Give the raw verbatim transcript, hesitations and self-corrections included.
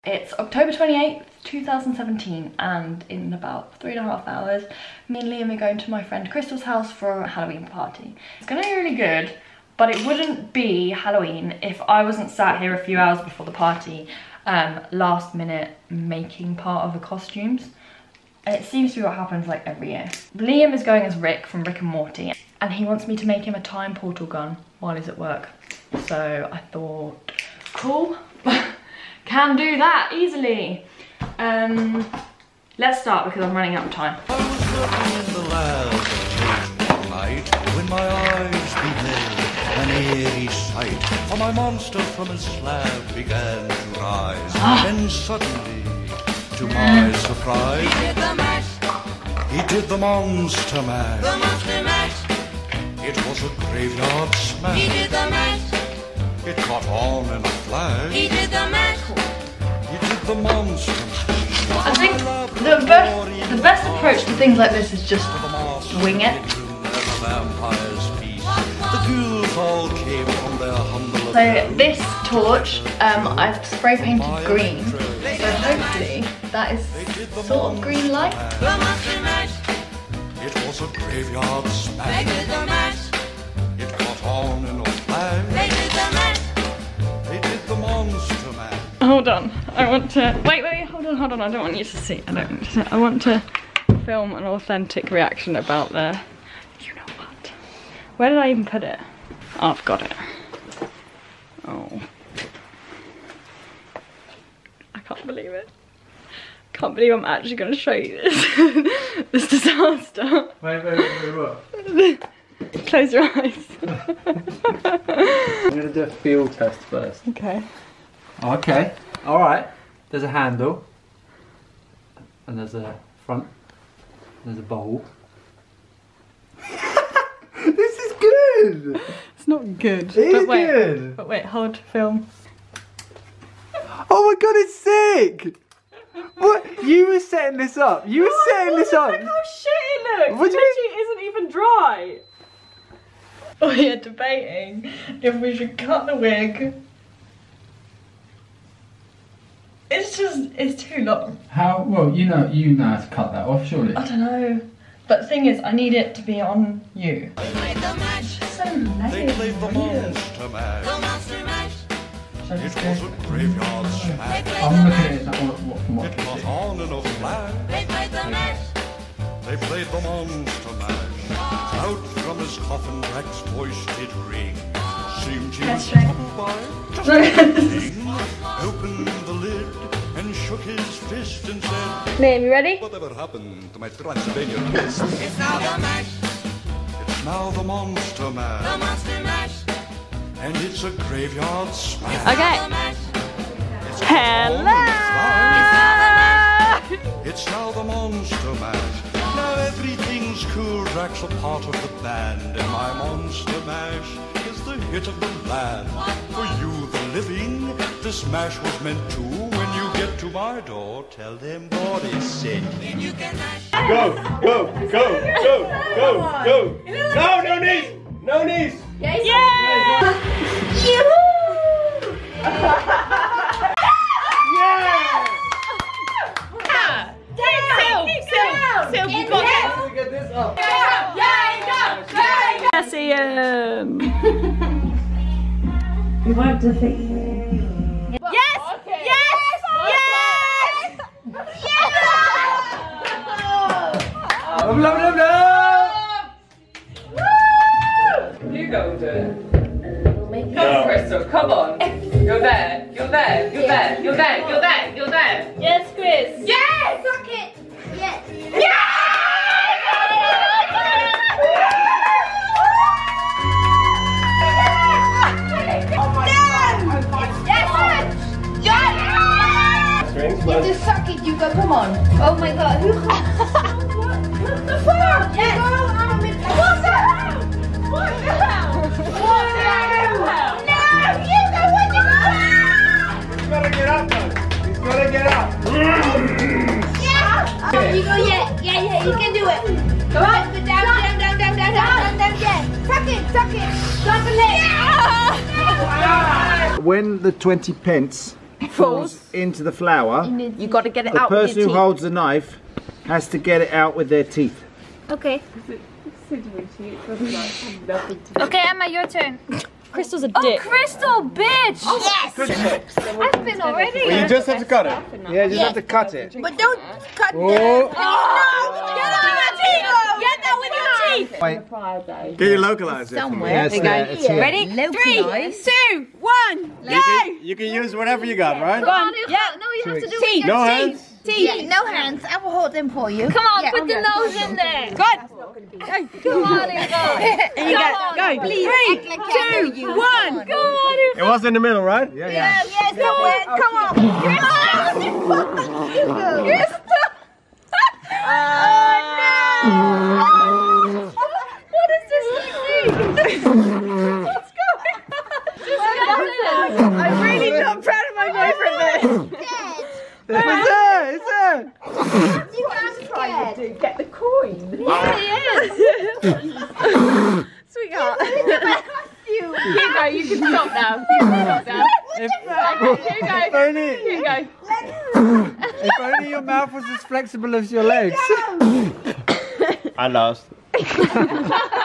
It's October twenty-eighth, two thousand seventeen, and in about three and a half hours, me and Liam are going to my friend Crystal's house for a Halloween party. It's gonna be really good, but it wouldn't be Halloween if I wasn't sat here a few hours before the party, um, last minute making part of the costumes. It seems to be what happens like every year. Liam is going as Rick from Rick and Morty, and he wants me to make him a time portal gun while he's at work. So I thought, cool. Can do that easily. Um, let's start because I'm running out of time. I was working in the lab one night when my eyes beheld an eerie sight. For my monster from his slab began to rise, Ah. and suddenly, to my surprise, He did the mash. he did the monster mash. The monster mash. It was a graveyard smash. He did the mash. It caught on in a flash. He did the mash. He did the monster mash. I think the best, the best approach to things like this is just wing it. The ghouls all came from their humble. So this torch, um, I've spray painted green. So hopefully that is sort of green light. The monster mash. It was a graveyard They smash. did the mash. It caught on in a flash. They did the mash. They did the monster mash. Hold on, I want to, wait, wait, hold on, hold on, I don't want you to see, I don't want you to see. I want to film an authentic reaction about the, you know what? Where did I even put it? Oh, I've got it. Oh. I can't believe it. Can't believe I'm actually going to show you this, this disaster. Wait, wait, wait, what? Close your eyes. I'm going to do a field test first. Okay. Okay, alright. There's a handle. And there's a front. There's a bowl. This is good! It's not good. It but is wait, good! But wait, hold, film. Oh my god, it's sick! What? You were setting this up. You were setting this up. Look how shit it looks. What It do you literally isn't even dry. Oh yeah, debating if we should cut the wig. It's just, it's too long. How, well, you know, you know how to cut that off, surely. I don't know. But the thing is, I need it to be on you. They played the mash. So They lame. played the monster The mash. monster mash. Should I It just was go? a graveyard They smash. played I'm the looking at mash. it like, what, what, from what It caught on in a flash. They played the mash. They played the monster mash. Out from his coffin, Rex's voice did ring. Seemed he was That's right. troubled by just one thing. Opened the lid and shook his fist and said, Liam, you ready? whatever happened to my Transylvania kiss? It's now the mash. It's now the monster The mash. monster mash. And it's a graveyard smash. Okay. The mash. It's caught on in a flash. Hello! It's now the monster mash. Now everything's cool. Drax a part of the band, and my monster mash is the hit of the land. For you, the living, this mash was meant to. When you get to my door, tell them what is said. Then you can mash. Go, go, go, go, go, go. No, no knees, no knees. Yeah! Sil, you got it. Get this up. Yes, Ian. We won't defeat you. Yes! Yes! Yes! Yes! Love, love, love, love! You go do it. Come on, Crystal, come on. You're there, you're there, you're there, you're there, you're there, you're there. Yes, Chris. Yes! Suck it. Yes. You Just suck it, you go. Come on. Oh my god. Who What the fuck? Yes. What the hell? What the hell? What the hell? No, you go. What the hell? He's gotta get up, man. He's gotta get up. Yeah. You go. Yeah. Yeah. Yeah. You can do it. Come on. Down. Down. Down. Down. Down. Down. Down. Yeah. Suck it. Suck it. Suck the leg. When the twenty pence falls into the flour, You got to get it the out with person your who teeth. holds the knife has to get it out with their teeth. Okay. Okay, Emma, your turn. Crystal's a Oh, dick. Crystal, bitch! Yes! I've been already. Well, you just have to cut it. Yeah, you just have to cut it. But don't cut Oh. the... Oh, no! Get that with your teeth! Get that with your teeth! Wait, Can you localize it? Somewhere. yes, There you uh, go. it's here. Ready? Three, two, one, You go! can, you can use whatever you got, right? Go on. Yeah. No, you have to do Teeth. it. No hands? Teeth. No hands. I will hold them for you. Come on, Yeah. put the nose in there. Good. Come on, Eva. And you Come go. on. Go. Three, two, one. Come on, It was in the middle, right? Yeah, yeah. Yes, somewhere. Come on. Crystal. Oh, no. What is this technique? What's going on? I'm really not proud of my boyfriend there. It's there, it's there. You I'm trying to Get the coin. Yeah, yes. Sweetheart. You. Hugo, you can stop now. You can stop now. If, Hugo, if only, Hugo. if only your mouth was as flexible as your legs. I lost.